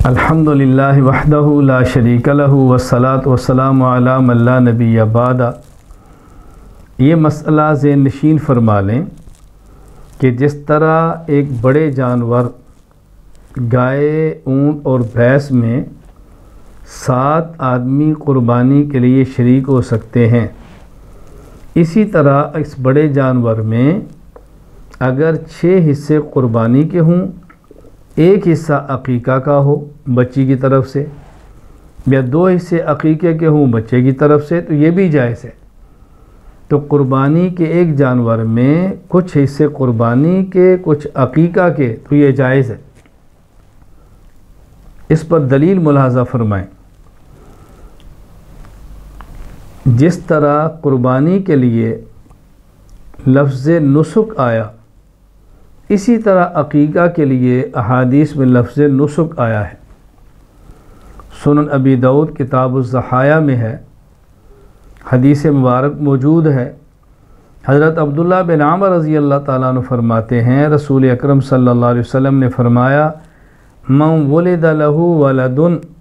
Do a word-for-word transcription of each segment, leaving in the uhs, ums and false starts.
الحمدللہ وحدہ لا شریک لہ والصلاۃ والسلام علی من لا نبی بعد۔ یہ مسئلہ ذہن نشین فرما لیں کہ جس طرح ایک بڑے جانور گائے، اونٹ اور بھینس میں سات آدمی قربانی کے لیے شریک ہو سکتے ہیں، اسی طرح اس بڑے جانور میں اگر چھ حصے قربانی کے ہوں، ایک حصہ عقیقہ کا ہو بچی کی طرف سے، یا دو حصے عقیقے کے ہوں بچے کی طرف سے، تو یہ بھی جائز ہے۔ تو قربانی کے ایک جانور میں کچھ حصے قربانی کے، کچھ عقیقہ کے، تو یہ جائز ہے۔ اس پر دلیل ملاحظہ فرمائیں۔ جس طرح قربانی کے لیے لفظ نسک آیا، اسی طرح عقیقہ کے لیے احادیث میں لفظ نسک آیا ہے۔ سنن ابی داؤد کتاب الضحایا میں ہے، حدیث مبارک موجود ہے۔ حضرت عبداللہ بن عمر رضی اللہ تعالیٰ عنہ فرماتے ہیں، رسول اکرم صلی اللہ علیہ وسلم نے فرمایا، من ولد له ولد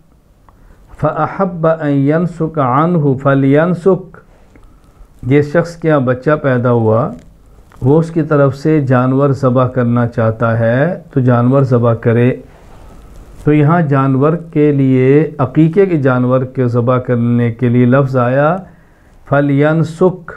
فاحب ان ينسك عنه فلينسك، جس شخص کے یہاں بچہ پیدا ہوا وہ اس کی طرف سے جانور ذبح کرنا چاہتا ہے تو جانور ذبح کرے۔ تو یہاں جانور کے لیے، عقیقے کے جانور کے ذبح کرنے کے لیے لفظ آیا فَلْيَنْسُكْ۔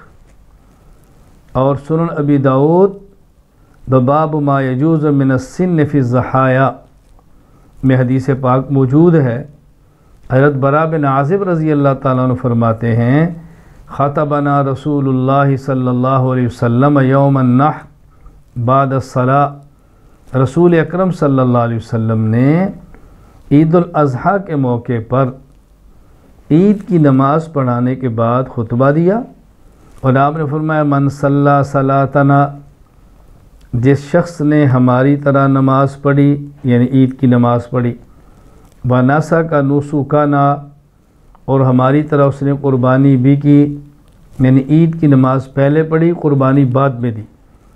اور سنن ابی داؤد باب ما يجوز من السن فی الضحایا میں حدیث پاک موجود ہے۔ حضرت براء بن عازب رضی اللہ تعالیٰ عنہ فرماتے ہیں، خطبنا رسول اللہ صلی اللہ علیہ وسلم یوم النحر بعد الصلاۃ، رسول اکرم صلی اللہ علیہ وسلم نے عید الاضحیٰ کے موقع پر عید کی نماز پڑھانے کے بعد خطبہ دیا، اور آپ نے فرمایا، من صلی صلاتنا، جس شخص نے ہماری طرح نماز پڑھی، یعنی عید کی نماز پڑھی، وَنَسَكَ نُسُكَنَا، اور ہماری طرح اس نے قربانی بھی کی، یعنی عید کی نماز پہلے پڑھی، قربانی بعد میں دی،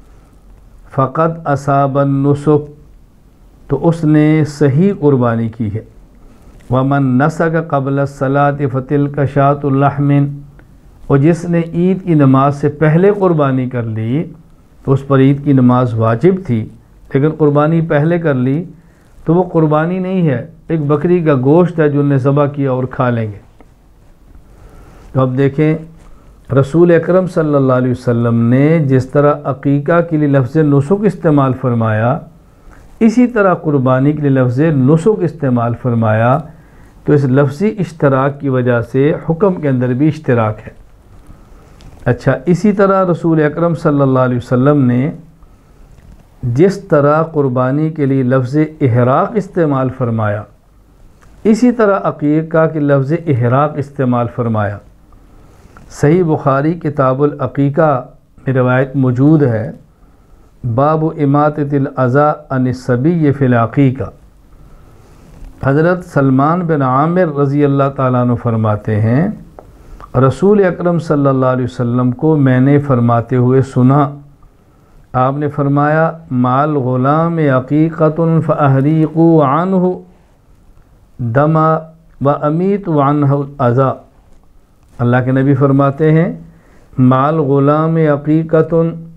فقد اصاب النسک، تو اس نے صحیح قربانی کی ہے۔ ومن نسک قبل الصلاۃ فتلک شاۃ لحم، اور جس نے عید کی نماز سے پہلے قربانی کر لی تو اس پر عید کی نماز واجب تھی، لیکن قربانی پہلے کر لی تو وہ قربانی نہیں ہے، ایک بکری کا گوشت ہے جو انہیں ذبح کیا اور کھا لیں گے۔ تو اب دیکھیں، رسول اکرم صلی اللہ علیہ وسلم نے جس طرح عقیقہ کے لیے لفظ نسک استعمال فرمایا، اسی طرح قربانی کے لیے لفظ نسک استعمال فرمایا، تو اس لفظی اشتراک کی وجہ سے حکم کے اندر بھی اشتراک ہے۔ اچھا، اسی طرح رسول اکرم صلی اللہ علیہ وسلم نے جس طرح قربانی کے لیے لفظ احراق استعمال فرمایا، اسی طرح عقیقہ کے لفظ احراق استعمال فرمایا۔ صحیح بخاری کتاب العقیقہ میں روایت موجود ہے، باب اماطۃ الاذی عن الصبی فی العقیقہ۔ حضرت سلمان بن عامر رضی اللہ تعالیٰ عنہ فرماتے ہیں، رسول اکرم صلی اللہ علیہ وسلم کو میں نے فرماتے ہوئے سنا، آپ نے فرمایا، مال غلام عقیقۃ فاحریقوا عنہ دم وامیتوا عنہ الاذی۔ اللہ کے نبی فرماتے ہیں، مال غلام عقیقۃ،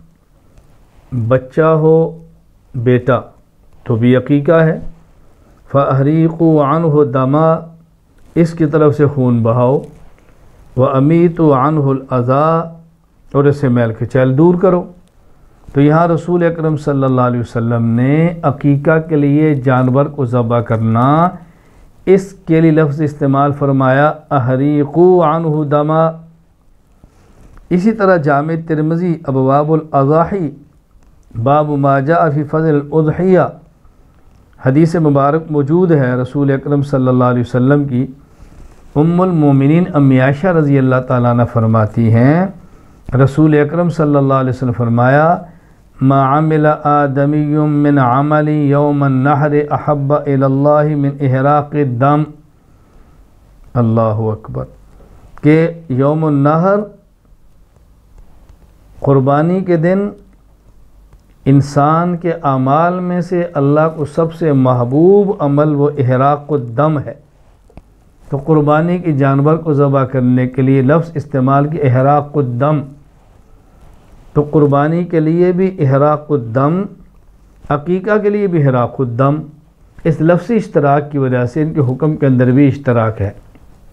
بچہ ہو بیٹا تو بھی عقیقہ ہے، فاحریقوا عنہ دما، اس کی طرف سے خون بہاؤ، وامیتوا عنہ الاذی، اور اسے میل کچیل دور کرو۔ تو یہاں رسول اکرم صلی اللہ علیہ وسلم نے عقیقہ کے لیے جانور کو ذبح کرنا، اس کے لیے لفظ استعمال فرمایا احریقوا عنہ دما۔ اسی طرح جامع ترمذی ابواب الاضاحی باب ما جاء فی فضل الاضحیہ، حدیث مبارک موجود ہے، رسول اکرم صلی اللہ علیہ وسلم کی ام المومنین امی عائشہ رضی اللہ تعالیٰ عنہ فرماتی ہیں، رسول اکرم صلی اللہ علیہ وسلم فرمایا، ما عمل آدمی من عمل یوم النحر احب الی اللہ من احراق الدم۔ اللہ اکبر، کہ یوم النحر قربانی کے دن انسان کے اعمال میں سے اللہ کو سب سے محبوب عمل وہ احراق الدم ہے، تو قربانی کی جانور کو ذبح کرنے کے لیے لفظ استعمال کی احراق الدم، تو قربانی کے لیے بھی احراق الدم، عقیقہ کے لیے بھی احراق الدم، اس لفظی اشتراک کی وجہ سے ان کے حکم کے اندر بھی اشتراک ہے۔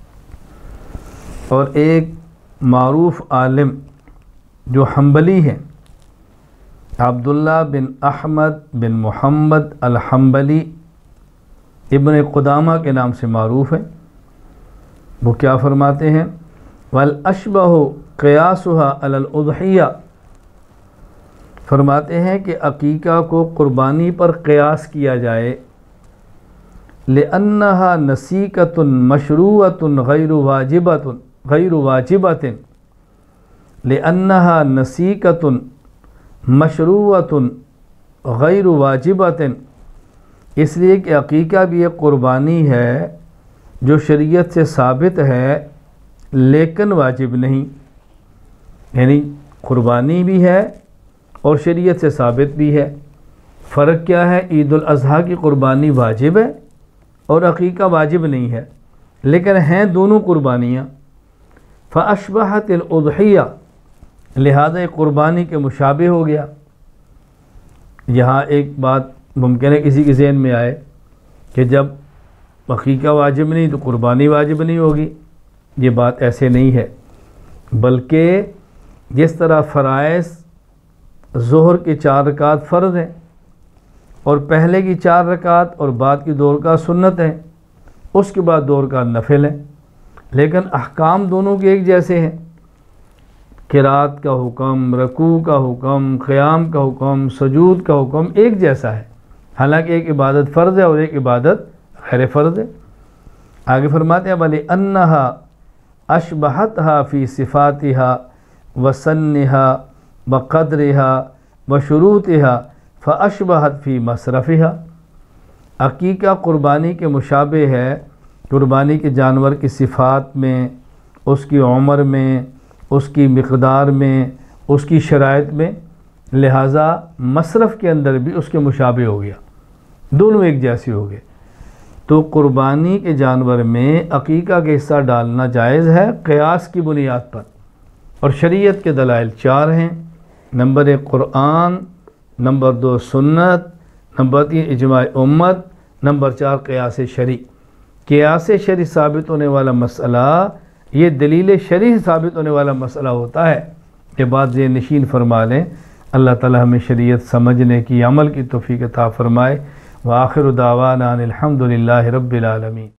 اور ایک معروف عالم جو حنبلی ہیں، عبداللہ بن احمد بن محمد الحنبلی ابن قدامہ کے نام سے معروف ہے، وہ کیا فرماتے ہیں؟ وَالْأَشْبَهُ قِيَاسُهَا عَلَى الْأُضْحِيَّةِ، فرماتے ہیں کہ عقیقہ کو قربانی پر قیاس کیا جائے، لِأَنَّهَا نَسِيكَةٌ مَشْرُوعَةٌ غَيْرُ وَاجِبَةٌ غَيْرُ وَاجِبَةٍ لِأَنَّهَا نَسِيكَةٌ مشروعۃ غیر واجبۃ، اس لیے کہ عقیقہ بھی ایک قربانی ہے جو شریعت سے ثابت ہے لیکن واجب نہیں، یعنی قربانی بھی ہے اور شریعت سے ثابت بھی ہے۔ فرق کیا ہے؟ عید الاضحیٰ کی قربانی واجب ہے اور عقیقہ واجب نہیں ہے، لیکن ہیں دونوں قربانیاں۔ فَأَشْبَحَتِ الْأُضْحِيَّةِ، لہذا قربانی کے مشابہ ہو گیا۔ یہاں ایک بات ممکن ہے کسی کے ذہن میں آئے کہ جب عقیقہ واجب نہیں تو قربانی واجب نہیں ہوگی، یہ بات ایسے نہیں ہے، بلکہ جس طرح فرائض ظہر کی چار رکعت فرض ہیں اور پہلے کی چار رکعت اور بعد کی دو رکعت سنت ہیں، اس کے بعد دو رکعت نفل ہیں، لیکن احکام دونوں کے ایک جیسے ہیں۔ قرات کا حکم، رکوع کا حکم، قیام کا حکم، سجود کا حکم ایک جیسا ہے، حالانکہ ایک عبادت فرض ہے اور ایک عبادت غیر فرض ہے۔ آگے فرماتے ہیں وَلِأَنَّهَا أَشْبَهَتْهَا فِي صِفَاتِهَا وَسَنِّهَا وَقَدْرِهَا وَشُرُوطِهَا فَأَشْبَهَتْ فِي مَصْرَفِهَا، عقیقہ قربانی کے مشابہ ہے قربانی کے جانور کی صفات میں، اس کی عمر میں، اس کی مقدار میں، اس کی شرائط میں، لہٰذا مصرف کے اندر بھی اس کے مشابہ ہو گیا، دونوں ایک جیسے ہو گئے۔ تو قربانی کے جانور میں عقیقہ کا حصہ ڈالنا جائز ہے قیاس کی بنیاد پر، اور شریعت کے دلائل چار ہیں، نمبر ایک قرآن، نمبر دو سنت، نمبر تین اجماع امت، نمبر چار قیاس شرعی۔ قیاس شرعی ثابت ہونے والا مسئلہ یہ دلیل شرعی ثابت ہونے والا مسئلہ ہوتا ہے، یہ بات ذہن نشین فرما لیں۔ اللہ تعالی ہمیں شریعت سمجھنے کی، عمل کی توفیق عطا فرمائے۔ وآخر دعوانا ان الحمد للہ رب العالمین۔